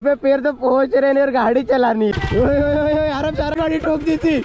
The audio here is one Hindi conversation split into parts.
पे पैर तो पहुंच रहे नहीं और गाड़ी चलानी। यार गाड़ी ठोक दी थी।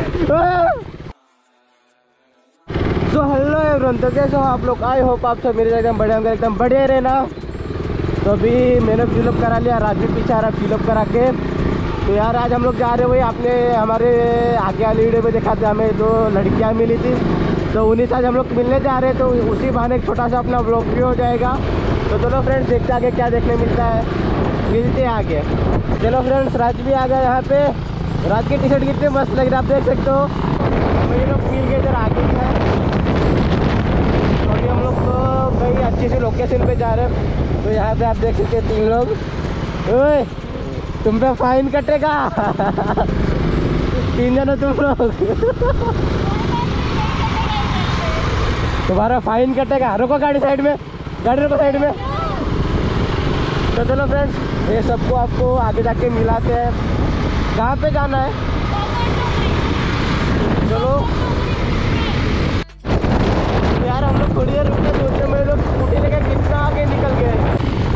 तो हेलो एवरीवन, तो कैसे हो आप लोग? आई होप आप सब मेरे एकदम बढ़िया होंगे, एकदम बढ़िया रहे ना। तो अभी मैंने फिलअप करा लिया, रात में पीछे आ रहा फिलअप करा के। तो यार आज हम लोग जा रहे हैं, वही आपने हमारे आगे वाली वीडियो में देखा था, हमें 2 लड़कियां मिली थी, तो उन्हीं से आज हम लोग मिलने जा रहे हैं। तो उसी बहाने एक छोटा सा अपना ब्लॉग भी हो जाएगा। तो चलो फ्रेंड्स, देखते आगे क्या देखने मिलता है, मिलते हैं आगे। चलो फ्रेंड्स, राज भी आ गया यहाँ पे। राज की टी शर्ट कितने मस्त लग रही है, आप देख सकते हो। वही लोग मिल गए इधर आगे है। अभी हम लोग तो कहीं अच्छी सी लोकेशन पे जा रहे हैं। तो यहाँ पे आप देख सकते हैं 3 लोग। ओए, तुम पे फाइन कटेगा। 3 जन तुम लोग। तुम्हारा फाइन कटेगा। रुको गाड़ी साइड में, गाड़ी रुको साइड में। तो चलो फ्रेंड्स, ये सबको आपको आगे जाके मिलाते हैं। कहाँ पे जाना है? चलो यार, हम लोग थोड़ी देर रुकते सोचते, मेरे लोग स्कूटी लेकर कितना आगे निकल गए।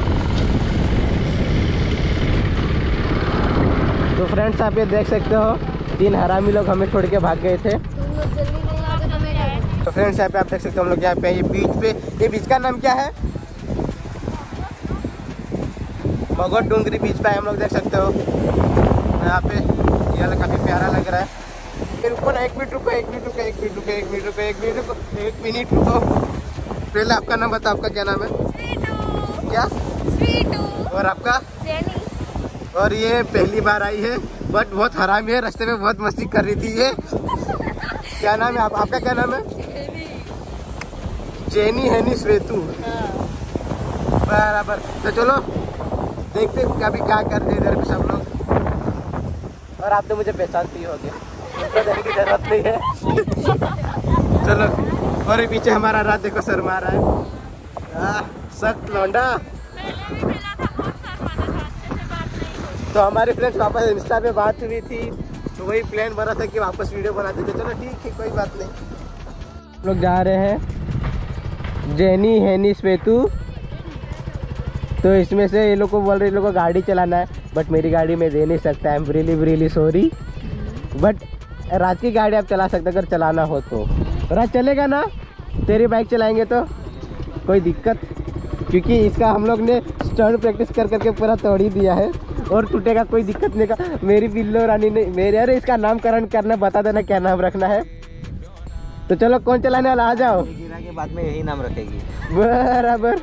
तो फ्रेंड्स, आप ये देख सकते हो 3 हरामी लोग हमें छोड़ के भाग गए थे। तो फ्रेंड्स, यहाँ पे आप देख सकते हो हम लोग यहाँ पे ये बीच पे, ये बीच का नाम क्या है? मगोट डूंगरी बीच पे हम लोग देख सकते हो यहाँ पे। ये काफी प्यारा लग रहा है। रुको ना, 1 मिनट रुको, 1 मिनट रुको, 1 मिनट रुको, 1 मिनट रुको, 1 मिनट रुको, 1 मिनट रुको। पहले आपका नाम बताओ, आपका क्या नाम है? स्वीटू। क्या? स्वीटू। और आपका? जेनी। और ये पहली बार आई है, बट बहुत हरामी है, रास्ते में बहुत मस्ती कर रही थी ये। क्या नाम है आपका? क्या नाम है? जेनी हैनी स्वेतू। बराबर। तो चलो देखते अभी क्या करते इधर पे सब लोग। और आप तो मुझे पहचानते ही होंगे, तो देने की जरूरत नहीं है। चलो, और पीछे हमारा रात देखो शर्मा रहा है, सख्त लौंडा। तो हमारे फ्रेंड्स वापस इंस्टा पे बात हुई थी, तो वही प्लान बना था कि वापस वीडियो बनाते थे। चलो ठीक है, कोई बात नहीं। हम लोग जा रहे हैं जेनी हैनी स्वेतू। तो इसमें से ये लोग को बोल रहे हैं, ये लोग को गाड़ी चलाना है, बट मेरी गाड़ी में दे नहीं सकता। I am really sorry, but Raj की गाड़ी आप चला सकते अगर चलाना हो तो। राज चलेगा ना? तेरी बाइक चलाएंगे तो कोई दिक्कत? क्योंकि इसका हम लोग ने स्टंट प्रैक्टिस कर करके पूरा तोड़ ही दिया है, और टूटेगा कोई दिक्कत नहीं का। मेरी बिल्लो रानी ने मेरे, अरे इसका नामकरण करना, बता देना क्या नाम रखना है। तो चलो, कौन चलाने वाला? आ जाओ। गिरा के बाद में यही नाम रखेगी। बराबर।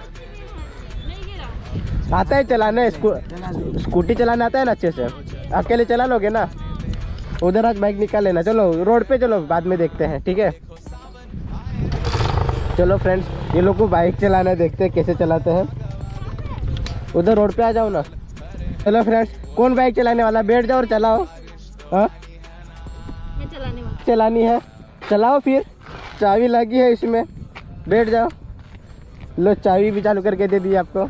आता है चलाना? स्कूटी चलाना आता है ना अच्छे से? अकेले चला लोगे ना? उधर आज बाइक निकाल लेना। चलो रोड पे चलो, बाद में देखते हैं, ठीक है? चलो फ्रेंड्स, ये लोग को बाइक चलाना देखते हैं कैसे चलाते हैं। उधर रोड पे आ जाओ ना। चलो फ्रेंड्स, कौन बाइक चलाने वाला? बैठ जाओ और चलाओ। हाँ, चलानी है, चलाओ फिर। चाबी लगी है इसमें, बैठ जाओ। लो, चाबी भी चालू करके दे दी आपको।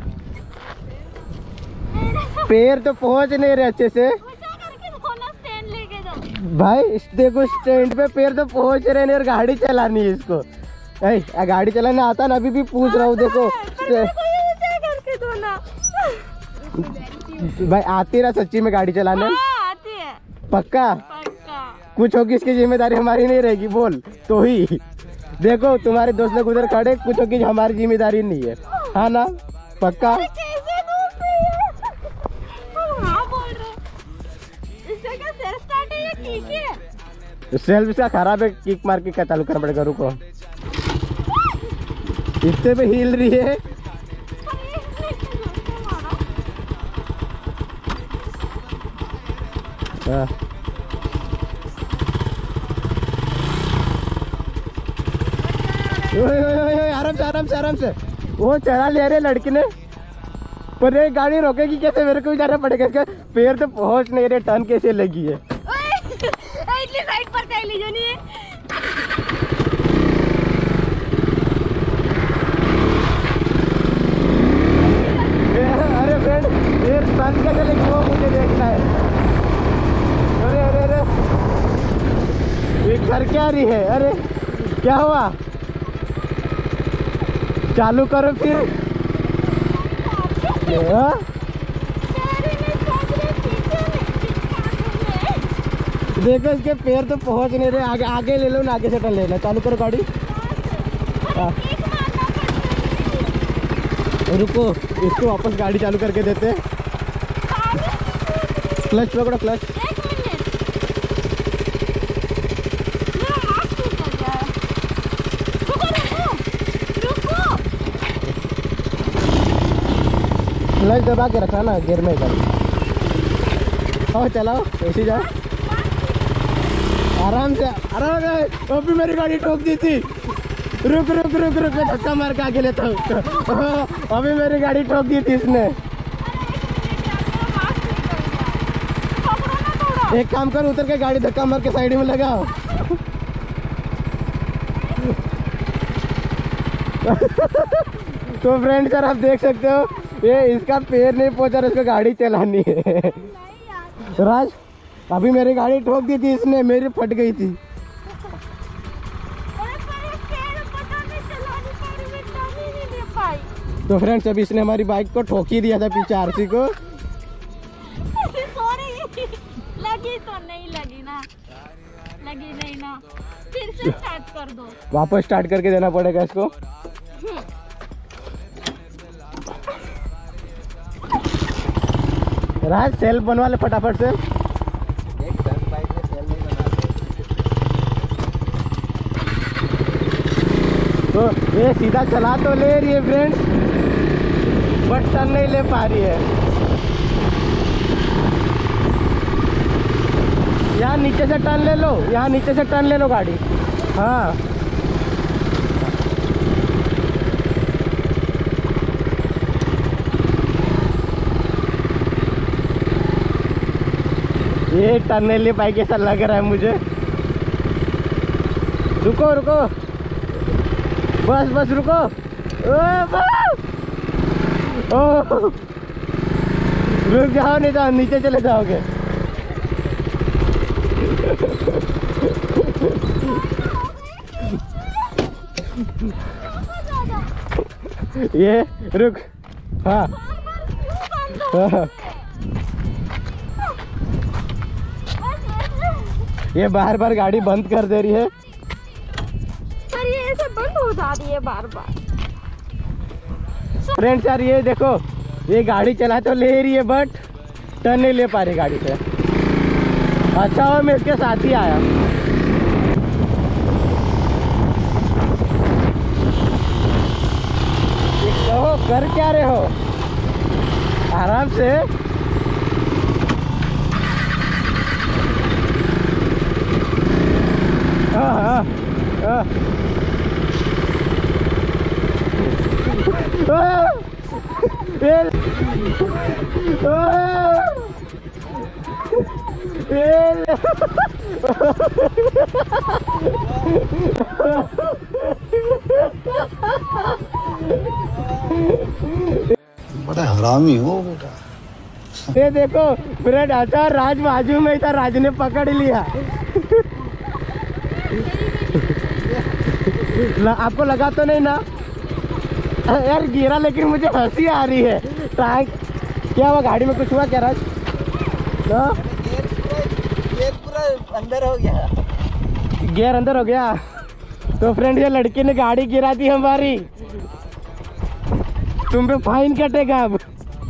पैर तो पहुंच नहीं रहे अच्छे से भाई। देखो स्टैंड पे पैर तो पहुंच रहे नहीं और गाड़ी चलानी है इसको। गाड़ी चलाना आता ना? अभी भी पूछ रहा हूँ। देखो भाई, आती ना सच्ची में गाड़ी चलाने? आती है। पक्का? कुछ होगी इसकी जिम्मेदारी, हमारी नहीं रहेगी बोल तो ही। देखो तुम्हारे दोस्त लोग उधर खड़े, कुछ होगी हमारी जिम्मेदारी नहीं है, हाँ ना? पक्का? सेल्फ इसका खराब है, किक मार के चालू करना पड़ेगा। रुको, इससे पे हिल रही है। आराम से। वो चढ़ा ले रहे लड़की ने, पर ये गाड़ी रोकेगी कैसे? मेरे को भी जाना पड़ेगा। इसका पैर तो पहुंच नहीं रहे, टर्न कैसे लगी है? साइड पर नहीं है। अरे फ्रेंड, ये टर्न कैसे लगी वो मुझे देखना है। अरे ये कर क्या रही है? अरे क्या हुआ? चालू करो फिर। देखो इसके पैर तो पहुंच नहीं रहे। आगे आगे ले लो ना, आगे से टर्न लेना। चालू करो गाड़ी। हाँ। रुको, इसको वापस गाड़ी चालू करके देते हैं। क्लच पकड़ो, क्लच। क्लच दबा के रखा ना, गियर में गाड़ी। और चलाओ, ऐसे जाओ आराम से, आराम से। अभी मेरी गाड़ी ठोक दी थी। रुक रुक रुक रुक, धक्का मार के आगे लेता हूँ। अभी मेरी गाड़ी ठोक दी थी इसने। एक काम कर, उतर के गाड़ी धक्का मार के साइड में लगाओ। तो फ्रेंड्स सर आप देख सकते हो, ये इसका पैर नहीं पहुंचा, इसको गाड़ी चलानी है। राज अभी मेरी गाड़ी ठोक दी थी इसने, मेरी फट गई थी। तो फ्रेंड्स अभी इसने हमारी बाइक को ठोक ही दिया था पीछे आरसी को। लगी तो नहीं लगी ना, लगी नहीं ना, फिर से स्टार्ट कर दो। वापस स्टार्ट करके देना पड़ेगा इसको। राज सेल्फ बनवा ले फटाफट से। तो ये सीधा चला तो ले रही है फ्रेंड्स, बट टर्न नहीं ले पा रही है। यहाँ नीचे से टर्न ले लो, यहाँ नीचे से टर्न ले लो गाड़ी। हाँ ये टर्न नहीं ले पाएगी ऐसा लग रहा है मुझे। रुको रुको, बस बस रुको। ओ रुक जाओ, नहीं तो नीचे चले जाओगे। ये रुक। हाँ हाँ, ये बार बार गाड़ी बंद कर दे रही है। पर ये ऐसे बंद हो जा रही है बार बार। फ्रेंड्स यार ये देखो, ये गाड़ी चला तो ले रही है बट टर्न नहीं ले पा रही गाड़ी से। अच्छा हो मैं इसके साथ ही आया। कहो कर क्या रहे हो, आराम से। हाँ हाँ हाँ। बड़ा हरामी हो बेटा। ये देखो फ्रेंड, अच्छा राज बाजू में था, राज ने पकड़ लिया। आपको लगा तो नहीं ना यार गिरा, लेकिन मुझे हंसी आ रही है। टैंक क्या हुआ, गाड़ी में कुछ हुआ क्या राज? ना गियर पूरा अंदर हो गया। गियर अंदर हो गया। तो फ्रेंड ये लड़की ने गाड़ी गिरा दी हमारी, तुम पे फाइन कटेगा अब।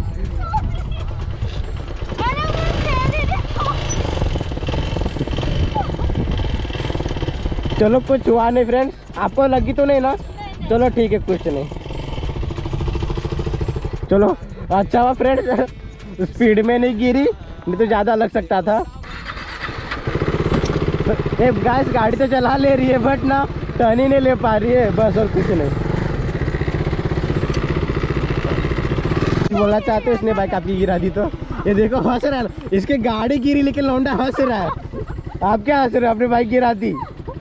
चलो कुछ हुआ नहीं फ्रेंड्स, आपको लगी तो नहीं ना? चलो ठीक है, कुछ नहीं। चलो अच्छा हुआ फ्रेंड्स, स्पीड में नहीं गिरी, नहीं तो ज़्यादा लग सकता था। गाइस गाड़ी तो चला ले रही है बट ना टर्न ही नहीं ले पा रही है, बस और कुछ नहीं। बोलना चाहते इसने बाइक आपकी गिरा दी। तो ये देखो हंस रहा है, इसके गाड़ी गिरी लेकिन लौंडा हंस रहा है। आप क्या हंस रहे हो, अपनी बाइक गिरा दी।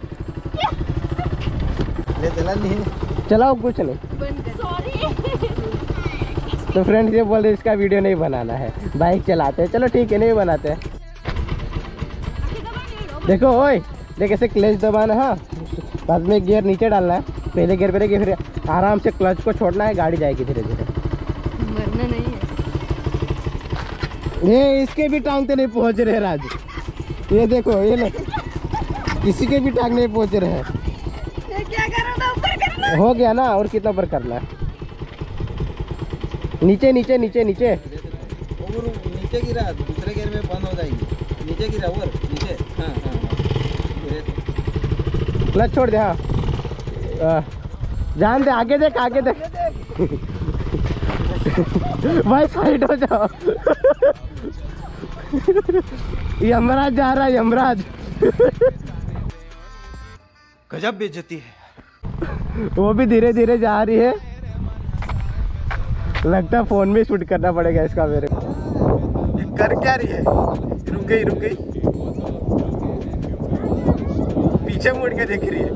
चला नहीं, चलाओ कुछ नहीं। तो फ्रेंड्स ये बोल रहे इसका वीडियो नहीं बनाना है, बाइक चलाते हैं। चलो ठीक है, नहीं बनाते हैं। देखो ओए, देख ऐसे क्लच दबाना, हाँ बाद में गियर नीचे डालना है, पहले गियर पे रहेगी, फिर आराम से क्लच को छोड़ना है, गाड़ी जाएगी धीरे धीरे। मरना नहीं है। ये इसके भी टांग तो नहीं पहुंच रहे राज। ये देखो, ये लो, किसी के भी टांग नहीं पहुंच रहे हैं। ये क्या करना, ऊपर करना? हो गया ना, और कितना ऊपर करना है? नीचे नीचे नीचे नीचे। और नीचे गिरा, दूसरे गियर में बंद हो जाएगी। नीचे गिरा, और नीचे। हाँ हाँ क्लच छोड़ दे। हाँ जान दे, आगे देख, आगे देख। भाई साइड हो जाओ। यमराज जा रहा है, यमराज। गजब बेइज्जती है। वो भी धीरे धीरे जा रही है। लगता है फोन में शूट करना पड़ेगा इसका मेरे को। कर क्या रही है? रुक गई, रुक गई, पीछे मुड़ के देख रही है।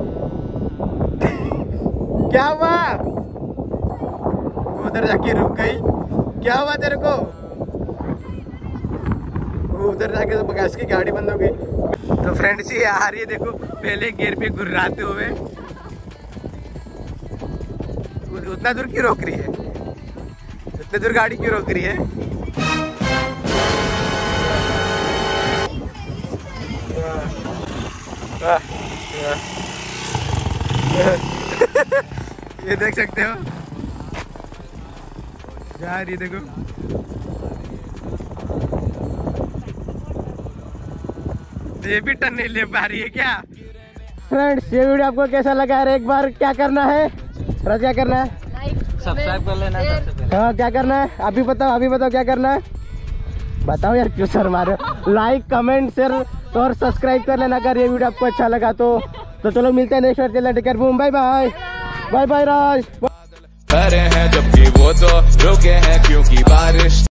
क्या हुआ? उधर जाके रुक गई। क्या हुआ तेरे को? उधर जाके तो गैस की गाड़ी बंद हो गई। तो फ्रेंड्स ये आ रही है, देखो पहले गियर पे गुर्राते हुए। उतना दूर क्यों रोक रही है? उतने दूर गाड़ी क्यों रोक रही है? ये देख सकते हो, जा रही है, देखो। ये भी टर्न नहीं ले पा रही है क्या? फ्रेंड्स ये वीडियो आपको कैसा लगा है? एक बार क्या करना है राज, क्या करना है? सब्सक्राइब कर लेना सबसे पहले। हाँ क्या करना है? अभी बताओ, अभी बताओ क्या करना है? बताओ यार, क्यों सर मारे? लाइक कमेंट शेयर और सब्सक्राइब कर लेना अगर ये वीडियो आपको अच्छा लगा तो। चलो मिलते हैं next video. Take care, boom, bye bye. Bye bye Raj. हैं जबकि वो तो रुके हैं क्योंकि बारिश